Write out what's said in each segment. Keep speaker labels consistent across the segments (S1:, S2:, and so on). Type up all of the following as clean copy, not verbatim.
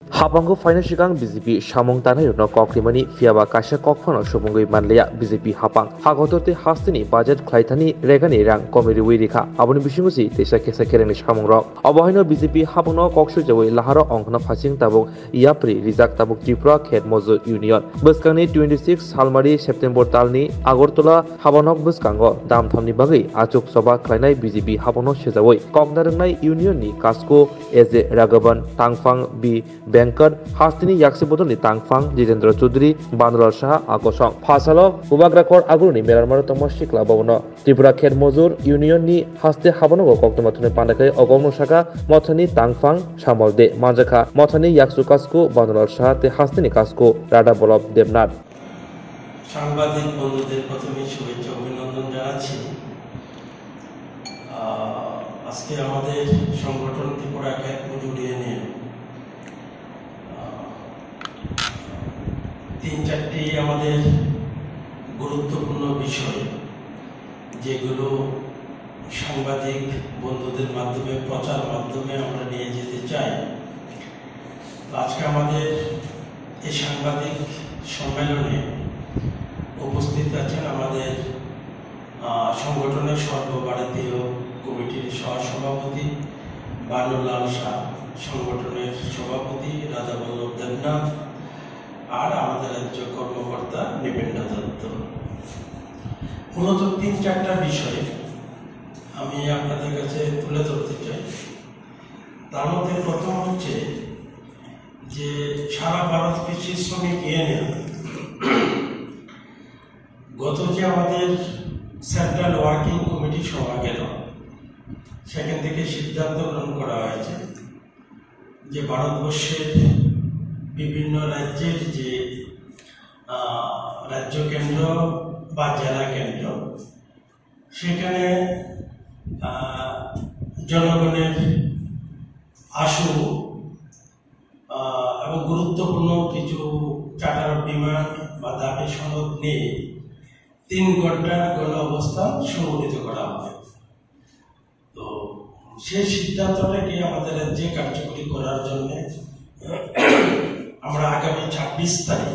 S1: Habango Financial BJP Shamong Tanay no Koklimani Fiaba Kasha Kokfano Shobungi Manlea BJP Hapang Hagotote Hastini Budget Klaitani Regani Rang Comedy Wirika Abuni Bishimusi Tesha Kesa Keren Shamong Rock Abohino BJP Habono Kokshu Jawi Laharo Ongna Fasing Tabuk Yapri Rizak Tabuk Tripura Khet Mozo Union Buskani 26 Halmari September Talni Agortola Habonok Buskango Dam Thamni Bagi Achuk Soba Klainai BJP Habono Shezawoi Koknarangnai Union ni Kasko Eze Ragaban Tangfang B Banker Hastini Yaksibodoni Tangfang Jitendra Choudhury Bandular Shah Akosong Fasalo Ubagrakor Agurni Merarmar Tomoshi Klabono Tripura Khet Mozur Union ni Haste Habonogo Koktomatune Pandakai Ogono Shaka Mothani Tangfang Shamolde Manjaka Mothani Yaksukasko Bandular Shah Te Hastini Kasko Rada Bolob Devnath
S2: সাংবাদিক বন্ধুদের প্রথমে শুভেচ্ছা অভিনন্দন জানাচ্ছি। আজকে আমাদের সংগঠন ত্রিপুরা খ্যাত মজুরি নিয়ে ৩-৪টি আমাদের গুরুত্বপূর্ণ বিষয় যেগুলো সাংবাদিক বন্ধুদের মাধ্যমে প্রচার মাধ্যমে আমরা নিয়ে যেতে চাই। আজকে আমাদের এই সাংবাদিক সম্মেলনে উপস্থিত আছেন আমাদের সংগঠনের সর্বভারতীয় কমিটির সহসভাপতি বানুলাল শাহ, সংগঠনের সভাপতি রাধাবল্লভ দেবনাথ আর আমাদের রাজ্য কর্মকর্তা নিবেন্দ্র দত্ত। মূলত ৩-৪টা বিষয় আমি আপনাদের কাছে তুলে ধরতে চাই। তার মধ্যে প্রথম হচ্ছে যে সারা ভারত কৃষি শ্রমিক ইউনিয়ন গত যে আমাদের সেন্ট্রাল ওয়ার্কিং কমিটি সভা গেল সেখান থেকে সিদ্ধান্ত গ্রহণ করা হয়েছে যে ভারতবর্ষের বিভিন্ন রাজ্যের যে রাজ্য কেন্দ্র বা জেলা কেন্দ্র সেখানে জনগণের আশু এবং গুরুত্বপূর্ণ কিছু চার্টার অফ ডিমান্ড বা দাবি সনদ নিয়ে 3 ঘন্টার গণ অবস্থান সংগঠিত করা হবে। তো সেই সিদ্ধান্তটাকে আমাদের রাজ্যে কার্যকরী করার জন্য আমরা আগামী 26 তারিখ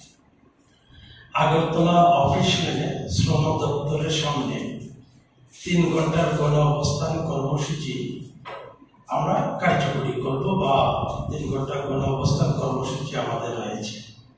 S2: আগরতলা অফিস লেনে শ্রম দপ্তরের সামনে 3 ঘন্টার গণ অবস্থান কর্মসূচি আমরা কার্যকরী করব বা 3 ঘন্টার গণ অবস্থান কর্মসূচি আমাদের রয়েছে।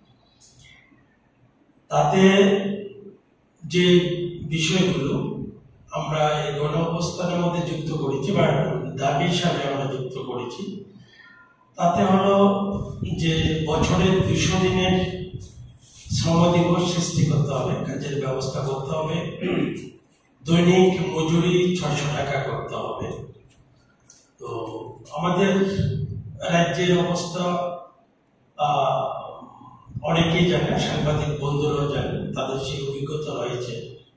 S2: তাতে যে বিষয়গুলো আমরা এই গণ অবস্থানের মধ্যে যুক্ত করেছি বা দাবি হিসাবে আমরা যুক্ত করেছি তাতে হলো যে বছরের 200 দিনের শ্রম দিবস সৃষ্টি করতে হবে, কাজের ব্যবস্থা করতে হবে, দৈনিক মজুরি 600 টাকা করতে হবে। তো আমাদের রাজ্যের অবস্থা অনেকেই জানে, সাংবাদিক বন্ধুরাও জানেন, তাদের সেই অভিজ্ঞতা রয়েছে।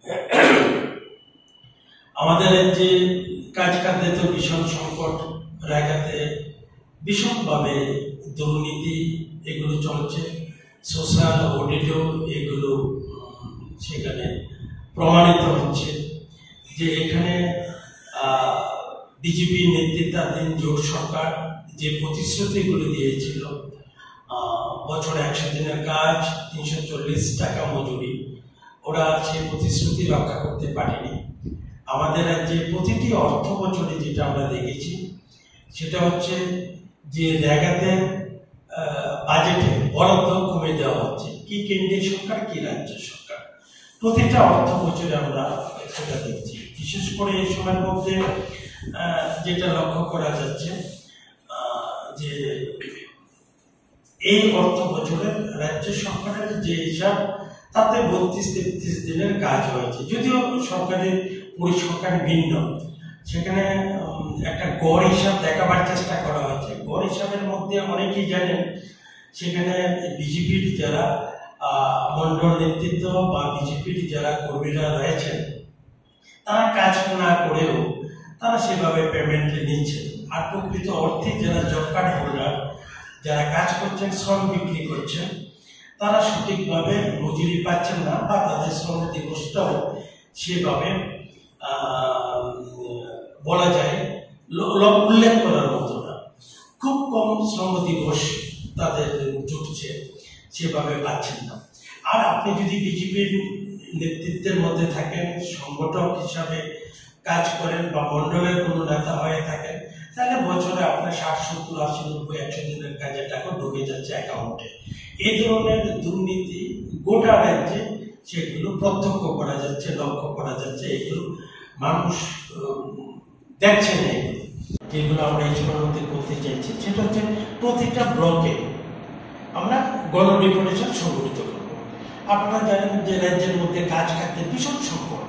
S2: আমাদের রাজ্যে কাজ কাজে ভীষণ সংকট, রায়গাতে ভীষণভাবে দুর্নীতি এগুলো চলছে, সোশ্যাল অডিটও এগুলো সেখানে প্রমাণিত হচ্ছে যে এখানে বিজেপি নেতৃত্বাধীন জোট সরকার যে প্রতিশ্রুতিগুলো দিয়েছিল বছরে 100 দিনের কাজ, 340 টাকা মজুরি, ওরা সেই প্রতিশ্রুতি রক্ষা করতে পারেনি। আমাদের রাজ্যে প্রতিটি অর্থ বছরে যেটা আমরা দেখেছি সেটা হচ্ছে যে জায়গাতে বাজেটে বরাদ্দ কমে দেওয়া হচ্ছে, কি কেন্দ্রীয় সরকার কি রাজ্য সরকার, প্রতিটা অর্থ বছরে আমরা সেটা দেখছি। বিশেষ করে এই সময়ের মধ্যে যেটা লক্ষ্য করা যাচ্ছে যে এই অর্থ বছরের রাজ্য সরকারের যে হিসাব তাতে 32-33 দিনের কাজ হয়েছে, যদিও সরকারের পরিসংখ্যান ভিন্ন, সেখানে একটা গড় হিসাব দেখাবার চেষ্টা করা হয়েছে। গড় হিসাবের মধ্যে অনেকেই জানেন সেখানে বিজেপির যারা মন্ডল নেতৃত্ব বা বিজেপির যারা কর্মীরা রয়েছেন তারা কাজ না করেও তারা সেভাবে পেমেন্ট নিচ্ছে, আর প্রকৃত অর্থে যারা জব কার্ড হোল্ডার যারা কাজ করছেন, শ্রম বিক্রি করছেন, তারা সঠিকভাবে মজুরি পাচ্ছেন না বা তাদের শ্রম দিবসটাও সেভাবে বলা যায় উল্লেখ করার মতো না। খুব কম শ্রম দিবস তাদের জুটছে সেভাবে পাচ্ছেন না। আর আপনি যদি বিজেপির নেতৃত্বের মধ্যে থাকেন, সংগঠক হিসাবে কাজ করেন বা মন্ডলের কোনো নেতা হয়ে থাকেন, তাহলে বছরে আপনার 60, 70, 80, 90, 100 দিনের কাজের টাকা ঢুকে যাচ্ছে অ্যাকাউন্টে। এই ধরনের দুর্নীতি গোটা রাজ্যে সেগুলো প্রত্যক্ষ করা যাচ্ছে, লক্ষ্য করা যাচ্ছে। এগুলো মানুষ দেখছে না। যেগুলো আমরা এই সময়ের মধ্যে করতে চাইছি সেটা হচ্ছে প্রতিটা ব্লকে আমরা গণডেপুটেশন সংগঠিত করব। আপনারা জানেন যে রাজ্যের মধ্যে কাজ খাদ্যের ভীষণ সংকট।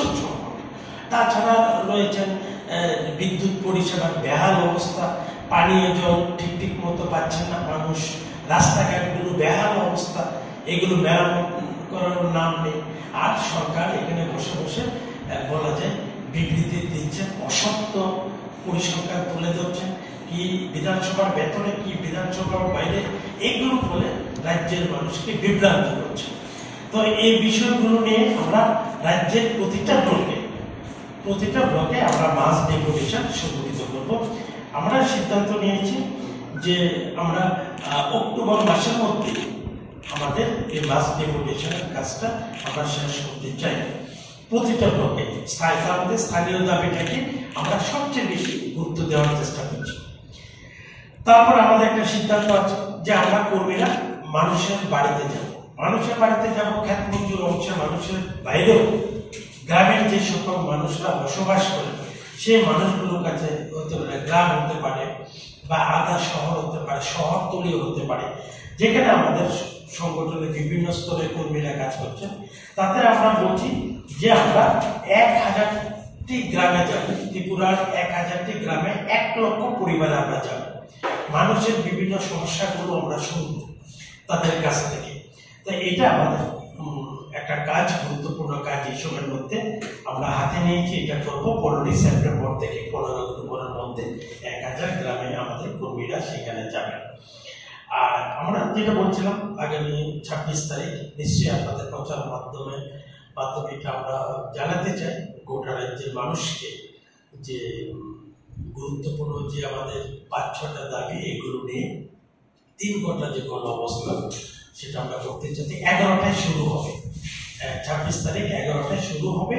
S2: তাছাড়া রয়েছেন বিদ্যুৎ পরিষেবার বেহাল অবস্থা, পানীয় জল ঠিক মতো পাচ্ছেন না মানুষ, রাস্তাঘাটগুলো বেহাল অবস্থা, এগুলো মেরামত করার নাম নেই। আর সরকার এখানে বসে বসে বলা যায় বিবৃতি দিচ্ছেন, অসত্য পরিসংখ্যান তুলে ধরছেন, কি বিধানসভার ভেতরে কি বিধানসভার বাইরে, এগুলো বলে রাজ্যের মানুষকে বিভ্রান্ত করছে। তো এই বিষয়গুলো নিয়ে আমরা রাজ্যের প্রতিটা ব্লকে আমরা মাস ডেপুটেশন সংগঠিত করব। আমরা সিদ্ধান্ত নিয়েছি যে আমরা অক্টোবর মাসের মধ্যে আমাদের এই মাস ডেপুটেশনের কাজটা আমরা শেষ করতে চাই। প্রতিটা ব্লকে আমাদের স্থানীয় দাবিটাকে আমরা সবচেয়ে বেশি গুরুত্ব দেওয়ার চেষ্টা করছি। তারপর আমাদের একটা সিদ্ধান্ত আছে যে আমরা কর্মীরা মানুষের বাড়িতে যাব, খ্যাত মঞ্জুর অংশের মানুষের বাইরেও গ্রামের যে সকল মানুষরা বসবাস করে সেই মানুষগুলোর কাছে হতে পারে, গ্রাম হতে পারে বা আধা শহর হতে পারে, শহরতলিও হতে পারে, যেখানে আমাদের সংগঠনের বিভিন্ন স্তরের কর্মীরা কাজ করছেন। তাতে আমরা বলছি যে আমরা 1000টি গ্রামে যাব, ত্রিপুরার 1000টি গ্রামে 1 লক্ষ পরিবারে আমরা যাব। মানুষের বিভিন্ন সমস্যাগুলো আমরা শুনব তাদের কাছ থেকে। তো এটা আমাদের একটা কাজ, গুরুত্বপূর্ণ কাজ এই সময়ের মধ্যে আমরা হাতে নিয়েছি। এটা করবো 15 সেপ্টেম্বর থেকে 15 অক্টোবরের মধ্যে 1000 গ্রামে আমাদের কর্মীরা সেখানে যাবেন। আর আমরা যেটা বলছিলাম আগামী 26 তারিখ নিশ্চয়ই আপনাদের প্রচার মাধ্যমে এটা আমরা জানাতে চাই গোটা রাজ্যের মানুষকে যে গুরুত্বপূর্ণ যে আমাদের 5-6টা দাবি, এগুলো নিয়ে 3 ঘন্টা যে গণ অবস্থান সেটা আমরা করতে চাই। 11টায় শুরু হবে, 26 তারিখ 11টায় শুরু হবে,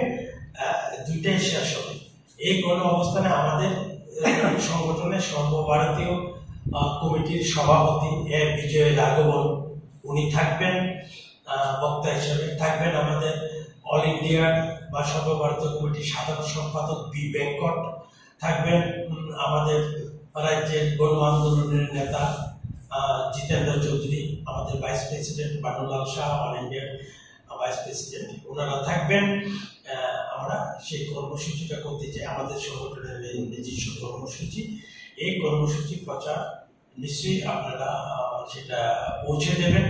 S2: 2টায় শেষ হবে। এই গণ অবস্থানে আমাদের সংগঠনের সর্বভারতীয় কমিটির সভাপতি বিজয় রাঘবন উনি থাকবেন বক্তা হিসেবে। থাকবেন আমাদের অল ইন্ডিয়া বা সর্বভারতীয় কমিটির সাধারণ সম্পাদক বি বেঙ্কট, থাকবেন আমাদের রাজ্যের গণ আন্দোলনের নেতা জিতেন্দ্র চৌধুরী, আমাদের vice president Banulal Shah, all ইন্ডিয়ার ভাইস প্রেসিডেন্ট, ওনারা থাকবেন। আমরা সেই কর্মসূচিটা করতে চাই, আমাদের সংগঠনের নিজস্ব কর্মসূচি। এই কর্মসূচি প্রচার নিশ্চয়ই আপনারা সেটা পৌঁছে দেবেন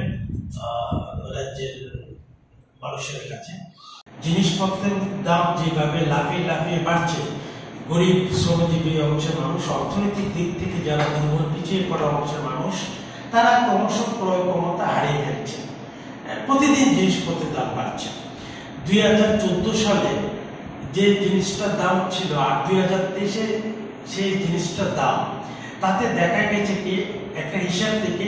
S2: রাজ্যের মানুষের কাছে। জিনিসপত্রের দাম যেভাবে লাফিয়ে বাড়ছে, গরিব শ্রমজীবী অংশের মানুষ, অর্থনৈতিক দিক থেকে যারা দুর্বল পিছিয়ে পড়া অংশের মানুষ, তারা ক্রমশ ক্রয় ক্ষমতা হারিয়ে ফেলছে। প্রতিদিন জিনিসপত্রের দাম বাড়ছে। 2014 সালে যে জিনিসটার দাম ছিল আর 2023-এ সেই জিনিসটার দাম, তাতে দেখা গেছে কি একটা হিসাব থেকে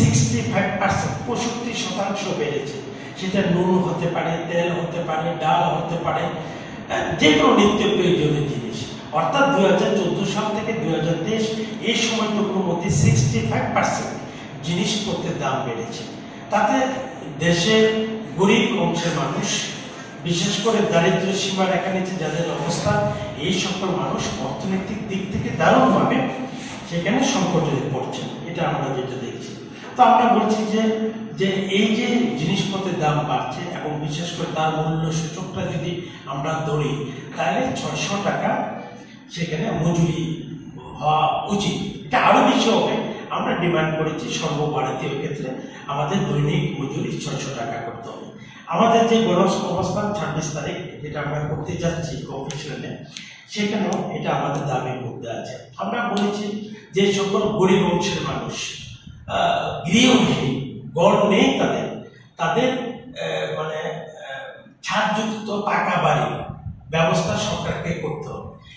S2: 65% বেড়েছে। সেটা নুন হতে পারে, তেল হতে পারে, ডাল হতে পারে, যে কোনো নিত্য প্রয়োজনীয় জিনিস। অর্থাৎ 2014 সাল থেকে 2023 এই সময়টুকুর মধ্যে 65% জিনিসপত্রের দাম বেড়েছে। তাতে দেশের গরিব অংশের মানুষ, বিশেষ করে দারিদ্র সীমা রেখার নিচে যাদের অবস্থা, এই সকল মানুষ অর্থনৈতিক দিক থেকে দারুণভাবে সেখানে সংকটে পড়ছে। এটা আমরা যেটা দেখছি। তো আমরা বলছি যে এই যে জিনিসপত্রের দাম বাড়ছে এবং বিশেষ করে তার মূল্য সূচকটা যদি আমরা ধরি, তাহলে 600 টাকা সেখানে মজুরি হওয়া উচিত। এটা আরো বেশি হবে। আমরা ডিমান্ড করেছি সর্বভারতীয় ক্ষেত্রে আমাদের দৈনিক মজুরি 600 টাকা করতে হবে। আমাদের যে গণ অবস্থান 26 তারিখ যেটা আমরা করতে যাচ্ছি অফিসিয়ালে, সেখানেও এটা আমাদের দাবির মধ্যে আছে। আমরা বলেছি যে সকল গরিব অংশের মানুষ, গৃহহীন, গড় নেই তাদের মানে ছাদযুক্ত পাকা বাড়ি ব্যবস্থা সরকারকে করতে হবে।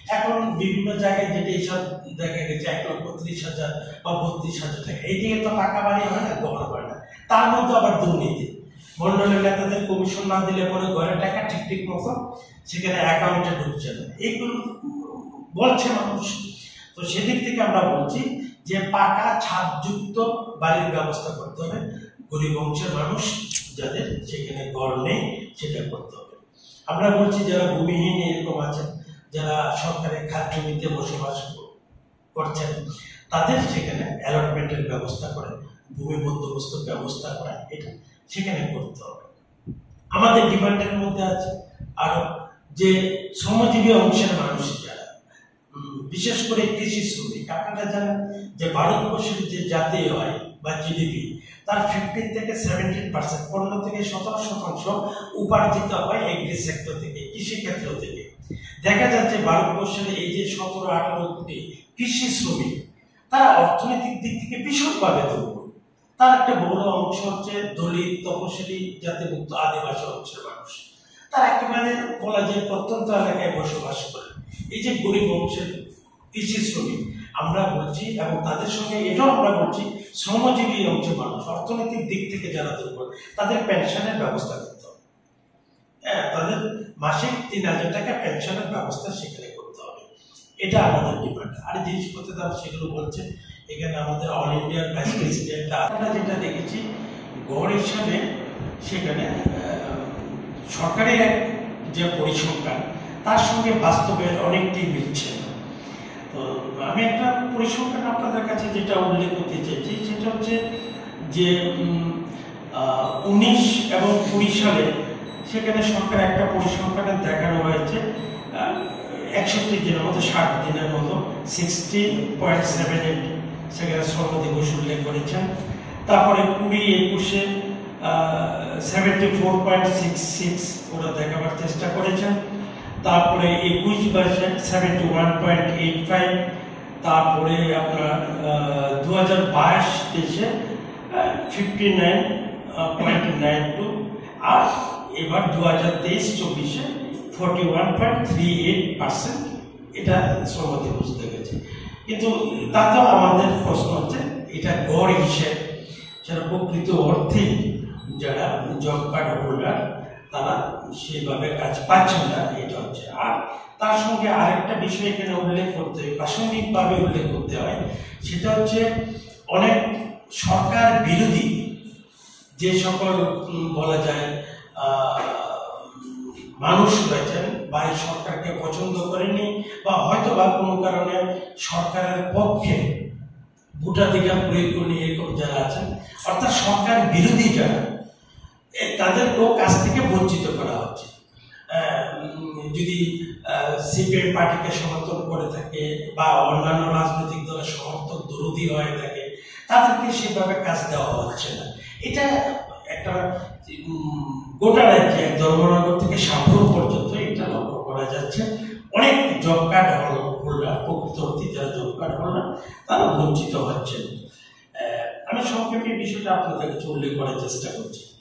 S2: এখন বিভিন্ন জায়গায় যেটা এইসব দেখা গেছে 1,30,000 বা 32,000 টাকা, এই দিকে তো টাকা বাড়ি হয় না, গ্রহণ হয় না। তার মধ্যে আবার দুর্নীতি, মন্ডলের নেতাদের কমিশন না দিলে পরে ঘরের টাকা ঠিক মতো সেখানে অ্যাকাউন্টে ঢুকছে না, এইগুলো বলছে মানুষ। তো সেদিক থেকে আমরা বলছি যে পাকা ছাদযুক্ত বাড়ির ব্যবস্থা করতে হবে, গরিব অংশের মানুষ যাদের সেখানে ঘর নেই সেটা করতে হবে। আমরা বলছি যারা ভূমিহীন এরকম আছেন, যারা সরকারের খাত জমিতে বসবাস করছেন, তাদের সেখানে অ্যালটমেন্টের ব্যবস্থা করে, ভূমি বন্দোবস্ত ব্যবস্থা করা, এটা সেখানে করতে হবে। আমাদের ডিমান্ডের মধ্যে আছে আরো যে শ্রমজীবী অংশের মানুষ যারা, বিশেষ করে কৃষি শ্রমিক, আপনারা জানেন যে ভারতবর্ষের যে জাতীয় আয় বা জিডিপি তার 15 থেকে 17%, 15 থেকে 17% উপার্জিত হয় এগ্রি সেক্টর থেকে, কৃষি ক্ষেত্র থেকে। দেখা যাচ্ছে ভারতবর্ষের এই যে 17-18 কোটি কৃষি শ্রমিক, তারা অর্থনৈতিক দিক থেকে ভীষণভাবে দুর্বল। তার একটা বড় অংশ হচ্ছে দলিত, তপশিলি, জাতিভুক্ত, আদিবাসী অংশের মানুষ। তারা একেবারে বলা যায় প্রত্যন্ত এলাকায় বসবাস করে। এই যে গরিব অংশের কৃষি শ্রমিক আমরা বলছি, এবং তাদের সঙ্গে এটাও আমরা বলছি শ্রমজীবী অংশের মানুষ, অর্থনৈতিক দিক থেকে যারা দুর্বল, তাদের পেনশনের ব্যবস্থা করতে হবে। হ্যাঁ, তাদের মাসিক 3,000 টাকা পেনশনের ব্যবস্থা সেখানে করতে হবে, এটা আমাদের ডিমান্ড। আর জিনিসপত্রের দাম সেগুলো বলছে, এখানে আমাদের অল ইন্ডিয়ার ভাইস প্রেসিডেন্ট, আমরা যেটা দেখেছি গড় হিসাবে সেখানে সরকারের যে পরিসংখ্যান তার সঙ্গে বাস্তবের অনেকটি মিলছে। তো আমি একটা পরিসংখ্যান আপনাদের কাছে যেটা উল্লেখ করতে চাইছি, সেটা হচ্ছে যে 19 এবং 20 সালে সেখানে সরকার একটা পরিসংখ্যানে দেখানো হয়েছে 61 দিনের মতো, 60 দিনের মতো 60.78 সেখানে শ্রম দিবস উল্লেখ করেছেন। তারপরে 20-21-এ 74.66 ওরা দেখাবার চেষ্টা করেছেন। তারপরে 21 71.85, তারপরে আপনার 2022-23-এ 59.92, আর এবার 2023-24-এ 41.38% এটা শ্রম দিবস দেখেছে। কিন্তু তাতেও আমাদের প্রশ্ন হচ্ছে এটা গড় হিসেব, যারা প্রকৃত অর্থেই যারা জব কার্ড হোল্ডার তারা সেভাবে কাজ পাচ্ছেন না, এটা হচ্ছে। আর তার সঙ্গে আরেকটা বিষয় এখানে উল্লেখ করতে হয়, প্রাসঙ্গিকভাবে উল্লেখ করতে হয়, সেটা হচ্ছে অনেক সরকার বিরোধী যে সকল বলা যায় মানুষ রয়েছেন বা এই সরকারকে পছন্দ করেনি, বা হয়তো বা কোনো কারণে সরকারের পক্ষে ভোটাধিকার প্রয়োগ করেনি, এরকম যারা আছেন, অর্থাৎ সরকার বিরোধী যারা, তাদেরকেও কাছ থেকে বঞ্চিত করা হচ্ছে। যদি সিপিএম পার্টিকে সমর্থন করে থাকে বা অন্যান্য রাজনৈতিক দলের সমর্থক বিরোধী হয়ে থাকে, তাদেরকে সেভাবে কাজ দেওয়া হচ্ছে না। এটা একটা গোটা রাজ্যে ধর্মনগর থেকে সাপুর পর্যন্ত এটা লক্ষ্য করা যাচ্ছে। অনেক জব কার্ড হোল্ডার, প্রকৃত অর্থে যারা জব কার্ড হোল্ডার, তারা বঞ্চিত হচ্ছেন। আমি সংক্ষেপে বিষয়টা আপনাদের কাছে উল্লেখ করার চেষ্টা করছি।